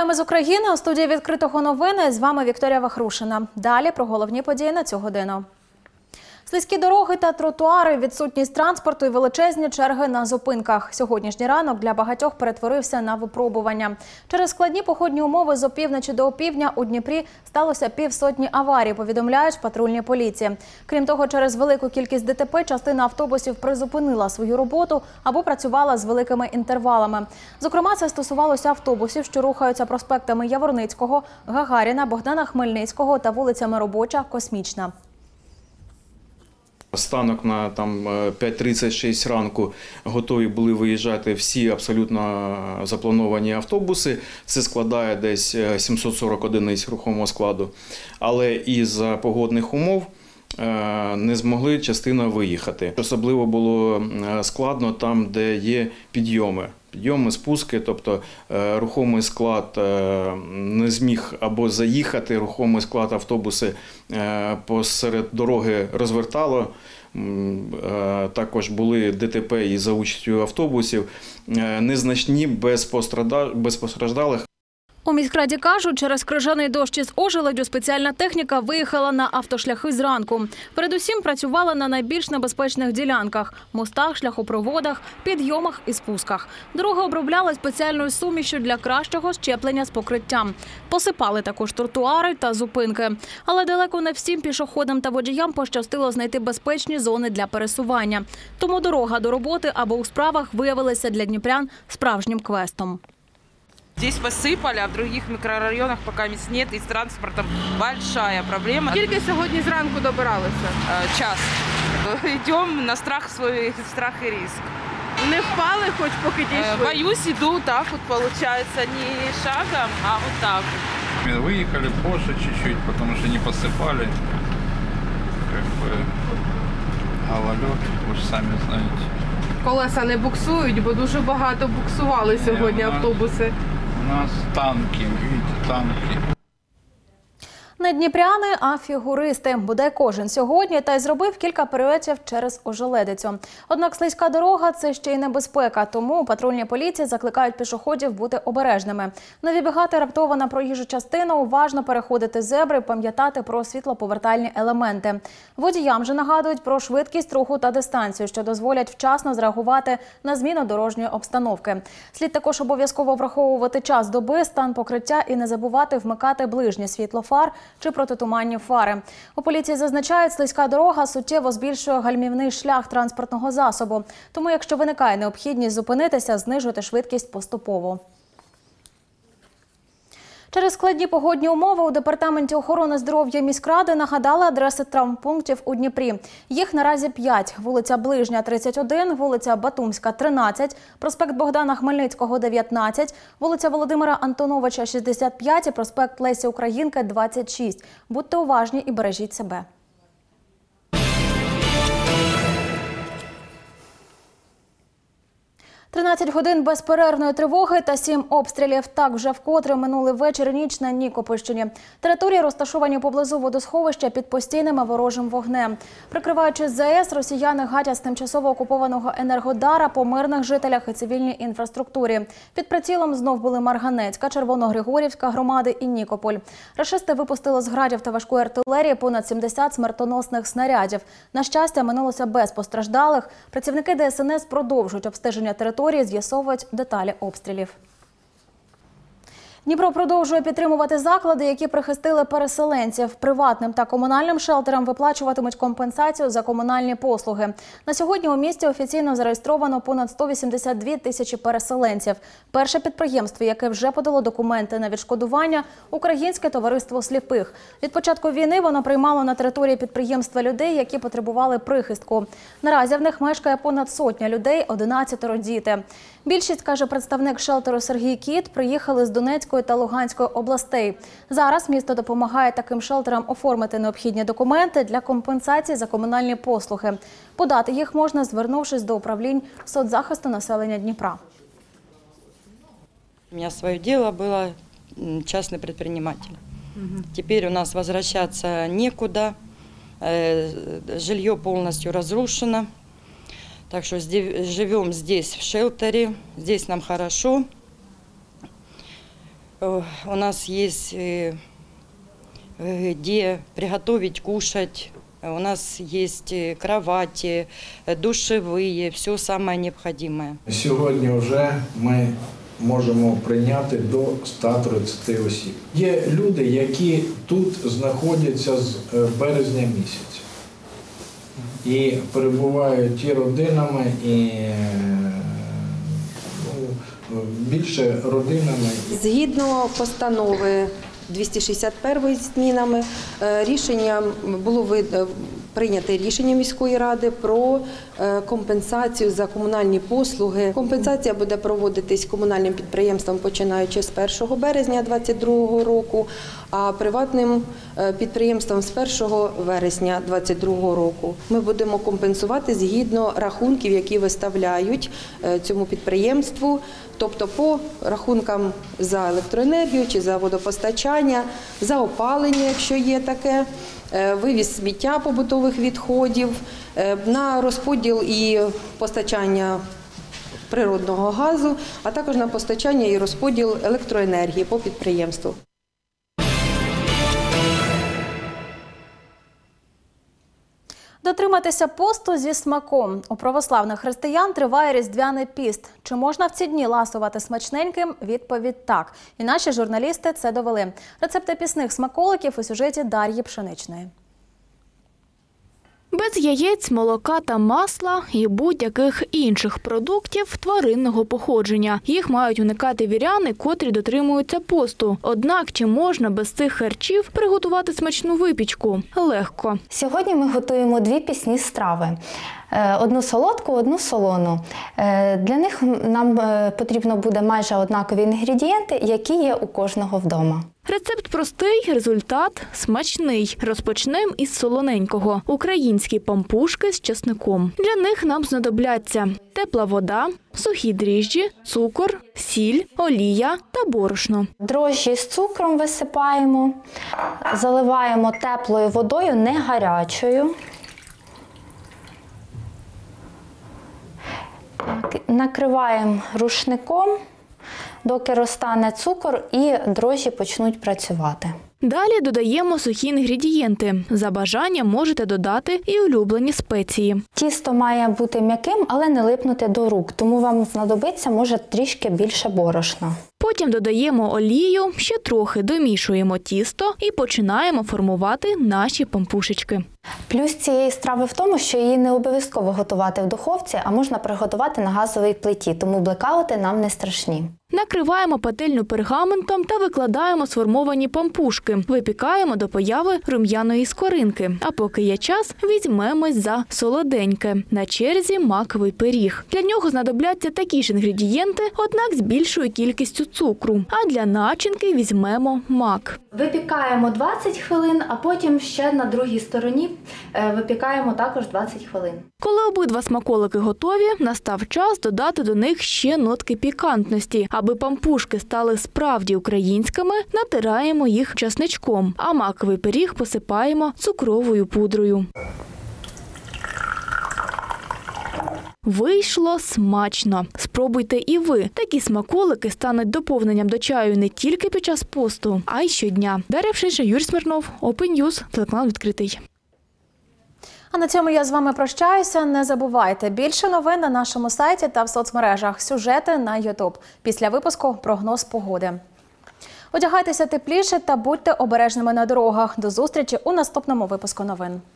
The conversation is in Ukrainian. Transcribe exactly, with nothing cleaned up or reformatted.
Вітаємо з України. У студії «Відкритого новини» з вами Вікторія Вахрушина. Далі про головні події на цю годину. Слизькі дороги та тротуари, відсутність транспорту і величезні черги на зупинках. Сьогоднішній ранок для багатьох перетворився на випробування. Через складні погодні умови з опівночі до опівдня у Дніпрі сталося півсотні аварій, повідомляють в патрульній поліції. Крім того, через велику кількість ДТП частина автобусів призупинила свою роботу або працювала з великими інтервалами. Зокрема, це стосувалося автобусів, що рухаються проспектами Яворницького, Гагаріна, Богдана Хмельницького та вулицями Робоча, Космічна. Станок на п'ять тридцять шість ранку готові були виїжджати всі абсолютно заплановані автобуси. Це складає десь сімсот сорок одиниць рухомого складу. Але із-за погодних умов не змогли частина виїхати. Особливо було складно там, де є підйоми. Підйоми, спуски, тобто рухомий склад не зміг або заїхати, рухомий склад автобуси посеред дороги розвертало. Також були ДТП і за участю автобусів, незначні, без постраждалих. У міськраді кажуть, через крижаний дощ із ожеледю спеціальна техніка виїхала на автошляхи зранку. Передусім працювала на найбільш небезпечних ділянках – мостах, шляхопроводах, підйомах і спусках. Дорога обробляла спеціальною сумішю для кращого щеплення з покриттям. Посипали також тротуари та зупинки. Але далеко не всім пішоходам та водіям пощастило знайти безпечні зони для пересування. Тому дорога до роботи або у справах виявилася для дніпрян справжнім квестом. Здесь посыпали, а в других микрорайонах пока нет, и с транспортом большая проблема. Скільки сьогодні зранку добиралися? Час. Йдемо на страх свой, страх и риск. Не впали, хоч поки дійшли? Боюсь, иду так вот получается, не шагом, а вот так. Выехали позже чуть-чуть, потому что не посыпали. Как бы гололед, вы же сами знаете. Колеса не буксують, бо дуже багато буксували сьогодні автобуси. У нас танки, видите, танки. Не дніпряни, а фігуристи. Бодай кожен сьогодні та й зробив кілька перельотів через ожеледицю. Однак слизька дорога – це ще й небезпека, тому у патрульній поліції закликають пішоходів бути обережними. Не вибігати раптово на проїжджу частину, уважно переходити зебри, пам'ятати про світлоповертальні елементи. Водіям же нагадують про швидкість руху та дистанцію, що дозволять вчасно зреагувати на зміну дорожньої обстановки. Слід також обов'язково враховувати час доби, стан покриття і не забувати вмикати ближнє світло фар чи протитуманні фари. У поліції зазначають, слизька дорога суттєво збільшує гальмівний шлях транспортного засобу. Тому, якщо виникає необхідність зупинитися, знижуйте швидкість поступово. Через складні погодні умови у Департаменті охорони здоров'я міськради нагадали адреси травмпунктів у Дніпрі. Їх наразі п'ять. Вулиця Ближня, тридцять один, вулиця Батумська, тринадцять, проспект Богдана Хмельницького, дев'ятнадцять, вулиця Володимира Антоновича, шістдесят п'ять і проспект Лесі Українки, двадцять шість. Будьте уважні і бережіть себе. тринадцять годин безперервної тривоги та сім обстрілів. Так вже вкотре минули вечір і ніч на Нікопольщині. Території розташовані поблизу водосховища під постійним ворожим вогнем. Прикриваючи ЗАЕС, росіяни гатять з тимчасово окупованого Енергодара по мирних жителях і цивільній інфраструктурі. Під прицілом знов були Марганецька, Червоногригорівська громади і Нікополь. Рашисти випустили з градів та важкої артилерії понад сімдесят смертоносних снарядів. На щастя, минулося без постраждалих. Працівники ДСНС продовжують обстеження території, з'ясовують деталі обстрілів. Дніпро продовжує підтримувати заклади, які прихистили переселенців. Приватним та комунальним шелтерам виплачуватимуть компенсацію за комунальні послуги. На сьогодні у місті офіційно зареєстровано понад сто вісімдесят дві тисячі переселенців. Перше підприємство, яке вже подало документи на відшкодування – Українське товариство сліпих. Від початку війни воно приймало на території підприємства людей, які потребували прихистку. Наразі в них мешкає понад сотня людей, одинадцятеро діти. Більшість, каже представник шелтеру Сергій Кіт, приїхали з Донецької та Луганської областей. Зараз місто допомагає таким шелтерам оформити необхідні документи для компенсації за комунальні послуги. Подати їх можна, звернувшись до управлінь соцзахисту населення Дніпра. У меня свое дело было, частный предприниматель. Угу. Теперь у нас возвращаться некуда, жилье полностью разрушено. Так что живем здесь, в шелтере, здесь нам хорошо. Э, У нас есть э, э, где приготовить, кушать. У нас есть э, кровати, э, душевые, все самое необходимое. Сьогодні вже ми можемо прийняти до ста тридцяти осіб. Є люди, які тут знаходяться з е, березня місяця. І перебувають і родинами, і е, ну, більше родинами. Згідно постанови двісті шістдесят першої змінами, е, рішення було вид- прийнято рішення міської ради про е, компенсацію за комунальні послуги. Компенсація буде проводитись комунальним підприємством починаючи з першого березня двадцять другого року, а приватним е, підприємством з першого вересня двадцять другого року. Ми будемо компенсувати згідно рахунків, які виставляють е, цьому підприємству, тобто по рахункам за електроенергію чи за водопостачання, за опалення, якщо є таке, е, вивіз сміття побутових відходів, е, на розподіл і постачання природного газу, а також на постачання і розподіл електроенергії по підприємству. Дотриматися посту зі смаком. У православних християн триває різдвяний піст. Чи можна в ці дні ласувати смачненьким? Відповідь – так. І наші журналісти це довели. Рецепти пісних смаколиків у сюжеті Дар'ї Пшеничної. Без яєць, молока та масла і будь-яких інших продуктів тваринного походження. Їх мають уникати віряни, котрі дотримуються посту. Однак, чи можна без цих харчів приготувати смачну випічку? Легко. Сьогодні ми готуємо дві пісні страви. Одну солодку, одну солону. Для них нам потрібно буде майже однакові інгредієнти, які є у кожного вдома. Рецепт простий, результат смачний. Розпочнемо із солоненького. Українські пампушки з чесником. Для них нам знадобляться тепла вода, сухі дріжджі, цукор, сіль, олія та борошно. Дрожжі з цукром висипаємо, заливаємо теплою водою, не гарячою. Накриваємо рушником, доки розтане цукор і дрожжі почнуть працювати. Далі додаємо сухі інгредієнти. За бажанням можете додати і улюблені спеції. Тісто має бути м'яким, але не липнути до рук, тому вам знадобиться, може, трішки більше борошна. Потім додаємо олію, ще трохи домішуємо тісто і починаємо формувати наші пампушечки. Плюс цієї страви в тому, що її не обов'язково готувати в духовці, а можна приготувати на газовій плиті, тому блекаути нам не страшні. Накриваємо пательню пергаментом та викладаємо сформовані пампушки. Випікаємо до появи рум'яної скоринки. А поки є час, візьмемось за солоденьке. На черзі маковий пиріг. Для нього знадобляться такі ж інгредієнти, однак з більшою кількістю цукру. А для начинки візьмемо мак. Випікаємо двадцять хвилин, а потім ще на другій стороні випікаємо також двадцять хвилин. Коли обидва смаколики готові, настав час додати до них ще нотки пікантності. Аби пампушки стали справді українськими, натираємо їх чесничком, а маковий пиріг посипаємо цукровою пудрою. Вийшло смачно. Спробуйте і ви. Такі смаколики стануть доповненням до чаю не тільки під час посту, а й щодня. Дар'я Пшенична, Юрій Смирнов, Open News, телеканал «Відкритий». А на цьому я з вами прощаюся. Не забувайте, більше новин на нашому сайті та в соцмережах. Сюжети на ютуб. Після випуску прогноз погоди. Одягайтеся тепліше та будьте обережними на дорогах. До зустрічі у наступному випуску новин.